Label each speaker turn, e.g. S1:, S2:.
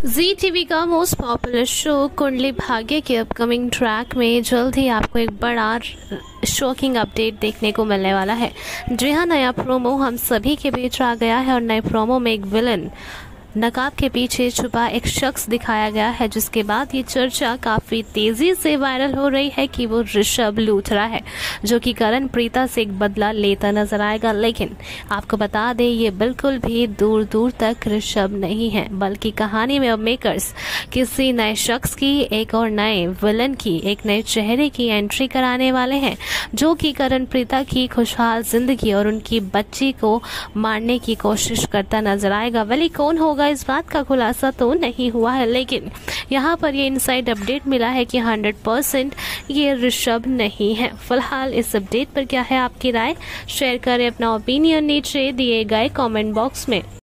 S1: जी TV का most popular show Kundali Bhagya के upcoming track में जल्द ही आपको एक बड़ा शॉकिंग अपडेट देखने को मिलने वाला है। जी हाँ, नया प्रोमो हम सभी के बीच आ गया है और नए प्रोमो में एक विलन नकाब के पीछे छुपा एक शख्स दिखाया गया है, जिसके बाद ये चर्चा काफी तेजी से वायरल हो रही है कि वो ऋषभ लूथरा है, जो कि करण प्रीता से एक बदला लेता नजर आएगा। लेकिन आपको बता दें, ये बिल्कुल भी दूर दूर तक ऋषभ नहीं है, बल्कि कहानी में अब मेकर्स किसी नए शख्स की, एक और नए विलन की, एक नए चेहरे की एंट्री कराने वाले हैं, जो कि करण प्रीता की खुशहाल जिंदगी और उनकी बच्ची को मारने की कोशिश करता नजर आएगा। वली कौन होगा, इस बात का खुलासा तो नहीं हुआ है, लेकिन यहाँ पर ये इनसाइड अपडेट मिला है कि 100% ये ऋषभ नहीं है। फिलहाल इस अपडेट पर क्या है आपकी राय, शेयर करें अपना ओपिनियन नीचे दिए गए कमेंट बॉक्स में।